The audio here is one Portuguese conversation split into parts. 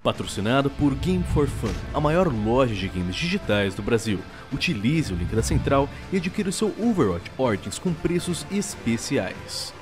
Patrocinado por Game for Fun, a maior loja de games digitais do Brasil. Utilize o link da central e adquira o seu Overwatch Origins com preços especiais.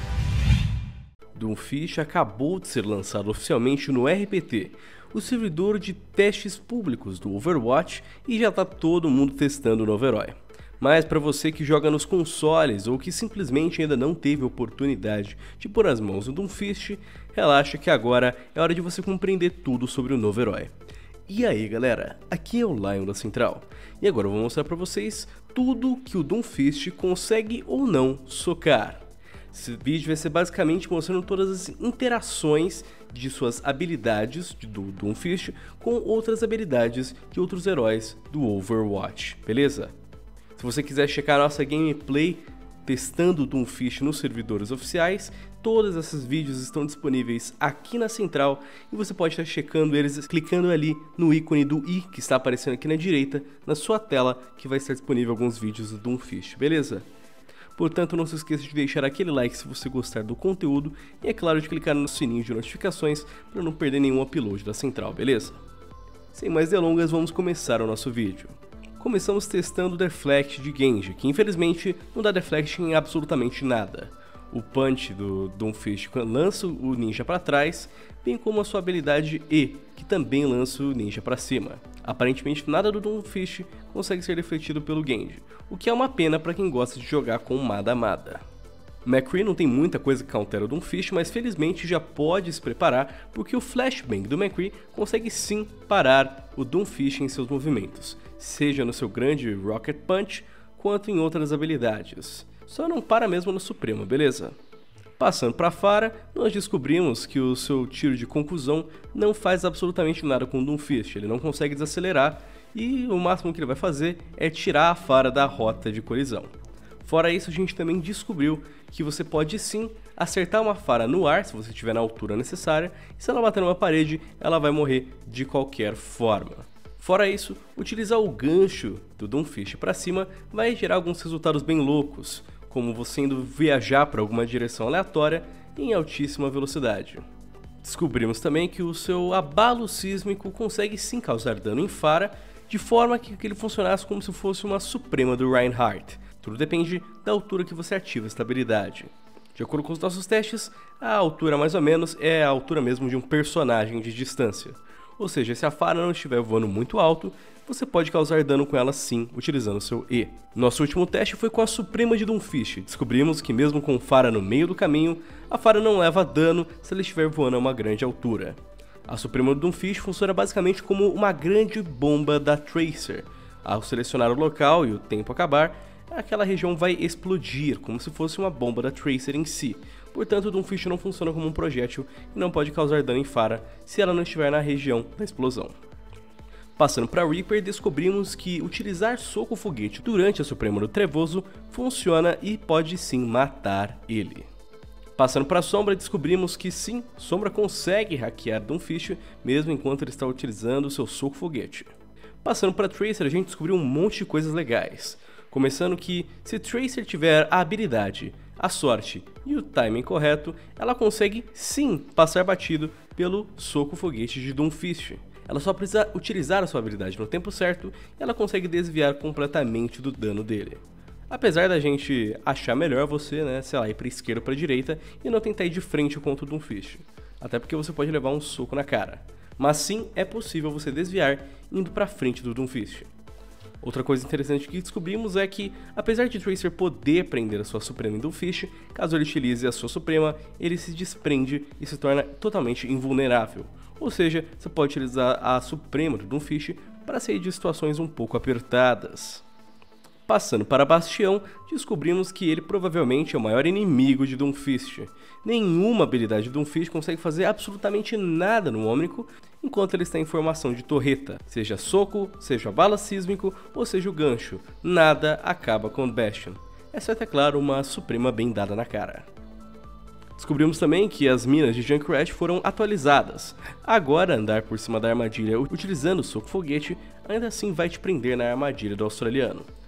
Doomfist acabou de ser lançado oficialmente no RPT, o servidor de testes públicos do Overwatch, e já tá todo mundo testando o novo herói. Mas para você que joga nos consoles ou que simplesmente ainda não teve oportunidade de pôr as mãos no Doomfist, relaxa que agora é hora de você compreender tudo sobre o novo herói. E aí galera, aqui é o Lion da Central, e agora eu vou mostrar para vocês tudo que o Doomfist consegue ou não socar. Esse vídeo vai ser basicamente mostrando todas as interações de suas habilidades do Doomfist com outras habilidades de outros heróis do Overwatch, beleza? Se você quiser checar a nossa gameplay testando o Doomfist nos servidores oficiais, todos esses vídeos estão disponíveis aqui na central e você pode estar checando eles clicando ali no ícone do i que está aparecendo aqui na direita na sua tela, que vai estar disponível alguns vídeos do Doomfist, beleza? Portanto, não se esqueça de deixar aquele like se você gostar do conteúdo e é claro de clicar no sininho de notificações para não perder nenhum upload da central, beleza? Sem mais delongas, vamos começar o nosso vídeo. Começamos testando o Deflect de Genji, que infelizmente não dá Deflect em absolutamente nada. O Punch do Doomfist lança o ninja para trás, bem como a sua habilidade E, que também lança o ninja para cima. Aparentemente nada do Doomfist consegue ser defletido pelo Genji, o que é uma pena para quem gosta de jogar com Mada Mada. McCree não tem muita coisa que countera o Doomfist, mas felizmente já pode se preparar porque o Flashbang do McCree consegue sim parar o Doomfist em seus movimentos, seja no seu grande Rocket Punch quanto em outras habilidades. Só não para mesmo no Supremo, beleza? Passando para Pharah, nós descobrimos que o seu tiro de conclusão não faz absolutamente nada com o Doomfist, ele não consegue desacelerar e o máximo que ele vai fazer é tirar a Pharah da rota de colisão. Fora isso, a gente também descobriu que você pode sim acertar uma Pharah no ar, se você estiver na altura necessária, e se ela bater numa parede, ela vai morrer de qualquer forma. Fora isso, utilizar o gancho do Doomfist para cima vai gerar alguns resultados bem loucos, como você indo viajar para alguma direção aleatória em altíssima velocidade. Descobrimos também que o seu abalo sísmico consegue sim causar dano em Pharah, de forma que ele funcionasse como se fosse uma Suprema do Reinhardt. Tudo depende da altura que você ativa esta habilidade. De acordo com os nossos testes, a altura mais ou menos é a altura mesmo de um personagem de distância. Ou seja, se a Pharah não estiver voando muito alto, você pode causar dano com ela sim, utilizando seu E. Nosso último teste foi com a Suprema de Doomfist. Descobrimos que mesmo com Pharah no meio do caminho, a Pharah não leva dano se ela estiver voando a uma grande altura. A Suprema do Doomfist funciona basicamente como uma grande bomba da Tracer. Ao selecionar o local e o tempo acabar, aquela região vai explodir, como se fosse uma bomba da Tracer em si. Portanto, o Doomfist não funciona como um projétil e não pode causar dano em Pharah se ela não estiver na região da explosão. Passando para Reaper, descobrimos que utilizar soco foguete durante a Suprema do Trevoso funciona e pode sim matar ele. Passando para Sombra, descobrimos que sim, Sombra consegue hackear Doomfist mesmo enquanto ele está utilizando o seu soco foguete. Passando para Tracer, a gente descobriu um monte de coisas legais. Começando que, se Tracer tiver a habilidade, a sorte e o timing correto, ela consegue sim passar batido pelo soco foguete de Doomfist. Ela só precisa utilizar a sua habilidade no tempo certo e ela consegue desviar completamente do dano dele. Apesar da gente achar melhor você, sei lá, ir para esquerda ou para direita e não tentar ir de frente contra o Doomfist. Até porque você pode levar um soco na cara. Mas sim, é possível você desviar indo para frente do Doomfist. Outra coisa interessante que descobrimos é que, apesar de Tracer poder prender a sua Suprema em Doomfist, caso ele utilize a sua Suprema, ele se desprende e se torna totalmente invulnerável. Ou seja, você pode utilizar a Suprema do Doomfist para sair de situações um pouco apertadas. Passando para Bastião, descobrimos que ele provavelmente é o maior inimigo de Doomfist. Nenhuma habilidade de Doomfist consegue fazer absolutamente nada no Ômnico enquanto ele está em formação de torreta. Seja soco, seja bala sísmico ou seja o gancho, nada acaba com o Bastion. Exceto, é claro, uma Suprema bem dada na cara. Descobrimos também que as minas de Junkrat foram atualizadas. Agora, andar por cima da armadilha utilizando o soco foguete ainda assim vai te prender na armadilha do australiano.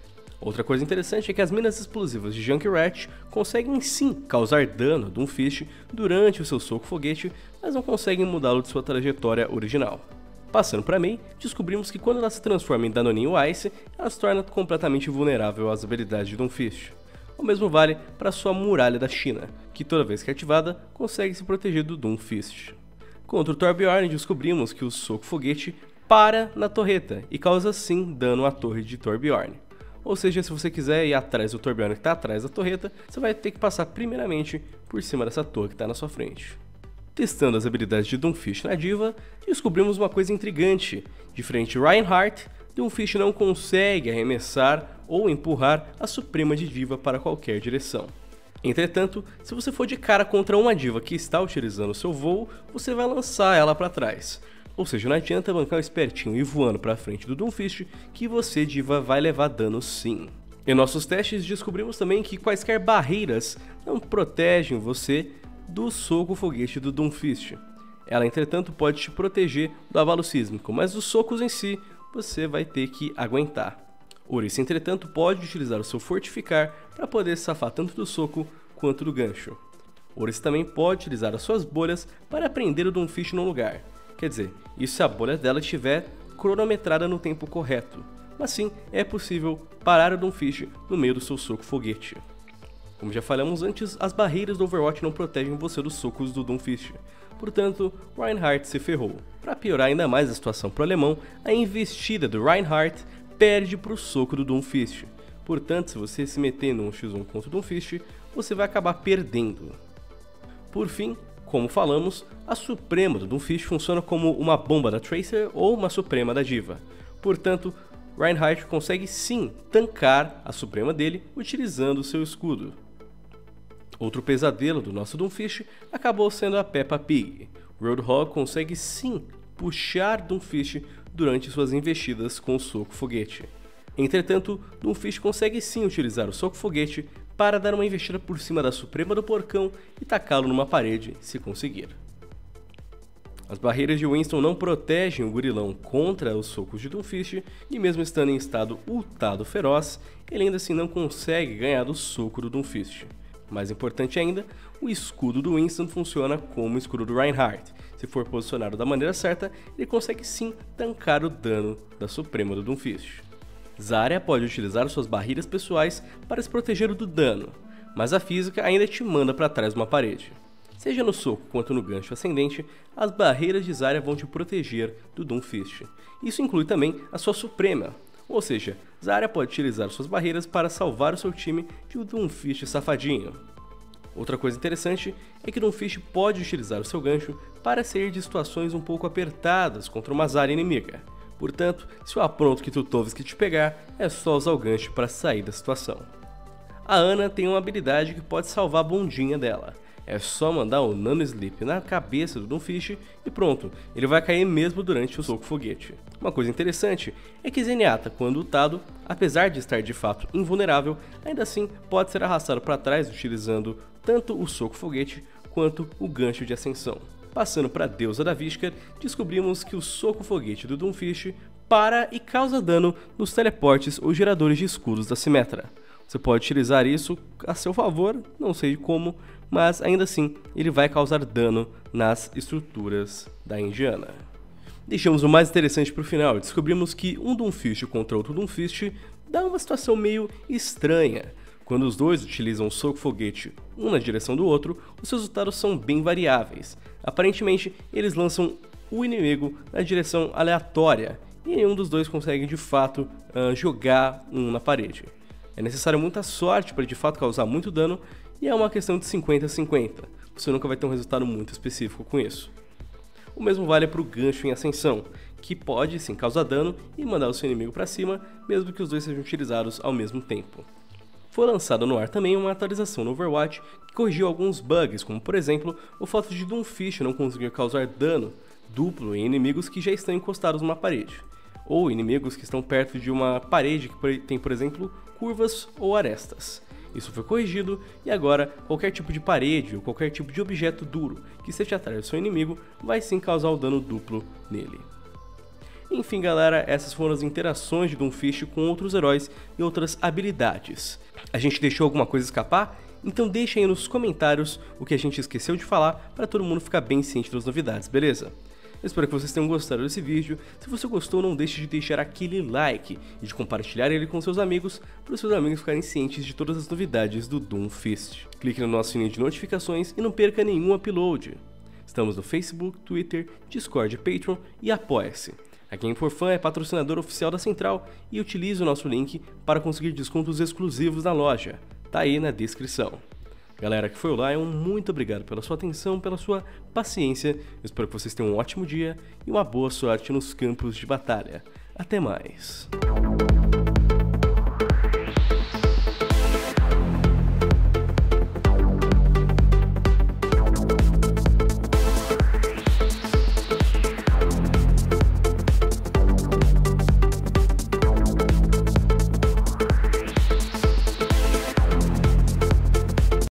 Outra coisa interessante é que as minas explosivas de Junkrat conseguem sim causar dano a Doomfist durante o seu soco foguete, mas não conseguem mudá-lo de sua trajetória original. Passando para Mei, descobrimos que quando ela se transforma em Danoninho Ice, ela se torna completamente vulnerável às habilidades de Doomfist. O mesmo vale para sua Muralha da China, que toda vez que ativada, consegue se proteger do Doomfist. Contra o Torbjorn, descobrimos que o soco foguete para na torreta e causa sim dano à torre de Torbjorn. Ou seja, se você quiser ir atrás do Torbjorn que está atrás da torreta, você vai ter que passar primeiramente por cima dessa torre que está na sua frente. Testando as habilidades de Doomfist na diva, descobrimos uma coisa intrigante. Diferente de Reinhardt, Doomfist não consegue arremessar ou empurrar a Suprema de diva para qualquer direção. Entretanto, se você for de cara contra uma diva que está utilizando seu voo, você vai lançar ela para trás. Ou seja, não adianta bancar um espertinho e voando para frente do Doomfist que você, diva, vai levar dano sim. Em nossos testes descobrimos também que quaisquer barreiras não protegem você do soco foguete do Doomfist. Ela, entretanto, pode te proteger do abalo sísmico, mas os socos em si você vai ter que aguentar. Ourice, entretanto, pode utilizar o seu fortificar para poder safar tanto do soco quanto do gancho. Ourice também pode utilizar as suas bolhas para prender o Doomfist no lugar. Quer dizer, isso se a bolha dela estiver cronometrada no tempo correto. Mas sim, é possível parar o Doomfist no meio do seu soco foguete. Como já falamos antes, as barreiras do Overwatch não protegem você dos socos do Doomfist. Portanto, Reinhardt se ferrou. Para piorar ainda mais a situação para o alemão, a investida do Reinhardt perde para o soco do Doomfist. Portanto, se você se meter num x1 contra o Doomfist, você vai acabar perdendo. Por fim, como falamos, a Suprema do Doomfist funciona como uma bomba da Tracer ou uma Suprema da Diva. Portanto, Reinhardt consegue sim tancar a Suprema dele utilizando seu escudo. Outro pesadelo do nosso Doomfist acabou sendo a Peppa Pig. Roadhog consegue sim puxar Doomfist durante suas investidas com o soco foguete. Entretanto, Doomfist consegue sim utilizar o soco foguete para dar uma investida por cima da Suprema do Porcão e tacá-lo numa parede, se conseguir. As barreiras de Winston não protegem o gorilão contra os socos de Doomfist, e mesmo estando em estado ultado feroz, ele ainda assim não consegue ganhar do soco do Doomfist. Mais importante ainda, o escudo do Winston funciona como o escudo do Reinhardt. Se for posicionado da maneira certa, ele consegue sim tancar o dano da Suprema do Doomfist. Zarya pode utilizar suas barreiras pessoais para se proteger do dano, mas a física ainda te manda para trás de uma parede. Seja no soco quanto no gancho ascendente, as barreiras de Zarya vão te proteger do Doomfist. Isso inclui também a sua Suprema, ou seja, Zarya pode utilizar suas barreiras para salvar o seu time de um Doomfist safadinho. Outra coisa interessante é que o Doomfist pode utilizar o seu gancho para sair de situações um pouco apertadas contra uma Zarya inimiga. Portanto, se o apronto que Tutovski te pegar, é só usar o gancho para sair da situação. A Ana tem uma habilidade que pode salvar a bundinha dela. É só mandar o Nano Sleep na cabeça do Doomfist e pronto, ele vai cair mesmo durante o soco foguete. Uma coisa interessante é que Zenyatta, quando ultado, apesar de estar de fato invulnerável, ainda assim pode ser arrastado para trás utilizando tanto o soco foguete quanto o gancho de ascensão. Passando para a deusa da Vishkar, descobrimos que o soco foguete do Doomfist para e causa dano nos teleportes ou geradores de escudos da Symmetra. Você pode utilizar isso a seu favor, não sei como, mas ainda assim ele vai causar dano nas estruturas da Indiana. Deixamos o mais interessante para o final, descobrimos que um Doomfist contra outro Doomfist dá uma situação meio estranha. Quando os dois utilizam o soco foguete um na direção do outro, os resultados são bem variáveis. Aparentemente, eles lançam o inimigo na direção aleatória e nenhum dos dois consegue de fato jogar um na parede. É necessário muita sorte para de fato causar muito dano e é uma questão de 50-50. Você nunca vai ter um resultado muito específico com isso. O mesmo vale para o gancho em ascensão, que pode sim causar dano e mandar o seu inimigo para cima, mesmo que os dois sejam utilizados ao mesmo tempo. Foi lançada no ar também uma atualização no Overwatch que corrigiu alguns bugs, como por exemplo o fato de Doomfist não conseguir causar dano duplo em inimigos que já estão encostados numa parede, ou inimigos que estão perto de uma parede que tem, por exemplo, curvas ou arestas. Isso foi corrigido e agora qualquer tipo de parede ou qualquer tipo de objeto duro que esteja atrás do seu inimigo vai sim causar o dano duplo nele. Enfim galera, essas foram as interações de Doomfist com outros heróis e outras habilidades. A gente deixou alguma coisa escapar? Então deixa aí nos comentários o que a gente esqueceu de falar para todo mundo ficar bem ciente das novidades, beleza? Eu espero que vocês tenham gostado desse vídeo. Se você gostou, não deixe de deixar aquele like e de compartilhar ele com seus amigos, para os seus amigos ficarem cientes de todas as novidades do Doomfist. Clique no nosso sininho de notificações e não perca nenhum upload. Estamos no Facebook, Twitter, Discord, Patreon e Apoia-se. A Game for Fun é patrocinador oficial da Central e utilize o nosso link para conseguir descontos exclusivos na loja. Tá aí na descrição. Galera que foi o Lion, muito obrigado pela sua atenção, pela sua paciência. Eu espero que vocês tenham um ótimo dia e uma boa sorte nos campos de batalha. Até mais.